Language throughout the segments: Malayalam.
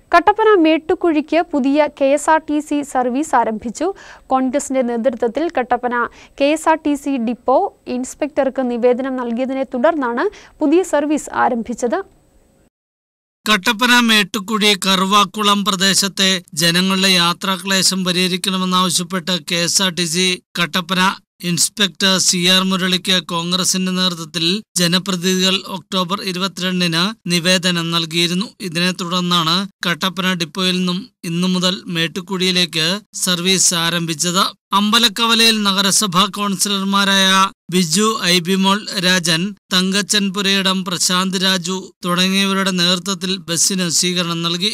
കട്ടപ്പന മേട്ടുക്കുഴിക്ക് പുതിയ KSRTC സർവീസ് ആരംഭിച്ചു. കോൺഗ്രസിന്റെ നേതൃത്വത്തിൽ കട്ടപ്പന KSRTC ഡിപ്പോ ഇൻസ്പെക്ടർക്ക് നിവേദനം നൽകിയതിനെ തുടർന്നാണ് പുതിയ സർവീസ് ആരംഭിച്ചത്. കട്ടപ്പന മേട്ടുക്കുഴി കറുവാക്കുളം പ്രദേശത്തെ ജനങ്ങളുടെ യാത്രാക്ലേശം പരിഹരിക്കണമെന്നാവശ്യപ്പെട്ട് KSRTC കട്ടപ്പന ഇൻസ്പെക്ടർ CR മുരളിക്ക് കോൺഗ്രസിന്റെ നേതൃത്വത്തിൽ ജനപ്രതിനിധികൾ ഒക്ടോബർ 22-ന് നിവേദനം നൽകിയിരുന്നു. ഇതിനെ തുടർന്നാണ് കട്ടപ്പന ഡിപ്പോയിൽ നിന്നും ഇന്നു മുതൽ മേട്ടുക്കുഴിയിലേക്ക് സർവീസ് ആരംഭിച്ചത്. അമ്പലക്കവലയിൽ നഗരസഭാ കൗൺസിലർമാരായ ബിജു ഐബിമോൾ രാജൻ, തങ്കച്ചൻ പുരയിടം, പ്രശാന്ത് രാജു തുടങ്ങിയവരുടെ നേതൃത്വത്തിൽ ബസ്സിന് സ്വീകരണം നൽകി.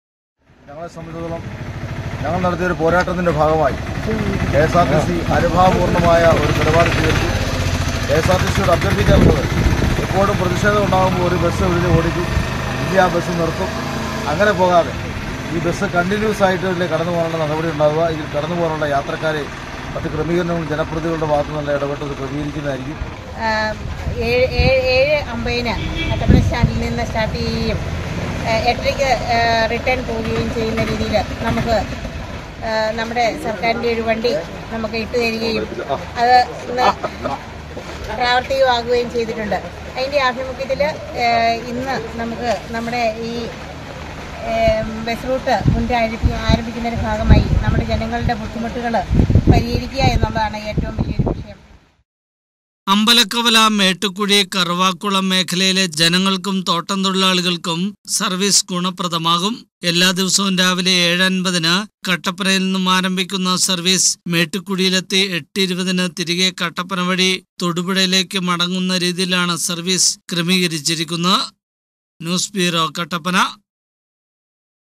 ഞങ്ങൾ നടത്തിയൊരു പോരാട്ടത്തിന്റെ ഭാഗമായി KSRTC അനുഭാവപൂർണമായ ഒരു നിലപാട് സ്വീകരിച്ചു. KSRTCയോട് അഭ്യർത്ഥിക്കാറുള്ളത് എപ്പോഴും പ്രതിഷേധം ഉണ്ടാകുമ്പോൾ ഒരു ബസ് ഇതിൽ ഓടിക്കും, ഇനി ആ ബസ് നിർത്തും. അങ്ങനെ പോകാതെ ഈ ബസ് കണ്ടിന്യൂസ് ആയിട്ട് ഇതിൽ കടന്നു പോകാനുള്ള നടപടി ഉണ്ടാവുക. ഇതിൽ കടന്നു പോകാനുള്ള യാത്രക്കാരെ മറ്റ് ക്രമീകരണങ്ങളും ജനപ്രതിനിധികളുടെ ഭാഗത്തു നിന്നുള്ള ഇടപെട്ടത് ക്രമീകരിക്കുന്നതായിരിക്കും. 7:50 കട്ടപ്പന സ്റ്റാൻഡിൽ നിന്ന് സ്റ്റാർട്ട് ചെയ്യുകയും 8:00 റിട്ടേൺ പോവുകയും ചെയ്യുന്ന രീതിയിൽ നമുക്ക് നമ്മുടെ സർക്കാരിൻ്റെ ഒരു വണ്ടി നമുക്ക് ഇട്ടു തരികയും അത് പ്രാവർത്തികമാകുകയും ചെയ്തിട്ടുണ്ട്. അതിൻ്റെ ആഭിമുഖ്യത്തിൽ ഇന്ന് നമുക്ക് നമ്മുടെ ഈ ബസ് റൂട്ട് ആരംഭിക്കുന്നതിൻ്റെ ഭാഗമായി നമ്മുടെ ജനങ്ങളുടെ ബുദ്ധിമുട്ടുകൾ പരിഹരിക്കുക എന്നുള്ളതാണ് ഏറ്റവും വലിയൊരു വിഷയം. അമ്പലക്കവല, മേട്ടുക്കുഴി, കറുവാക്കുളം മേഖലയിലെ ജനങ്ങൾക്കും തോട്ടം തൊഴിലാളികൾക്കും സർവീസ് ഗുണപ്രദമാകും. എല്ലാ ദിവസവും രാവിലെ 7:50-ന് കട്ടപ്പനയിൽ നിന്നും ആരംഭിക്കുന്ന സർവീസ് മേട്ടുക്കുഴിയിലെത്തി 8:20-ന് തിരികെ കട്ടപ്പന വഴി തൊടുപുഴയിലേക്ക് മടങ്ങുന്ന രീതിയിലാണ് സർവീസ് ക്രമീകരിച്ചിരിക്കുന്നത്. News bureau, Kattappana.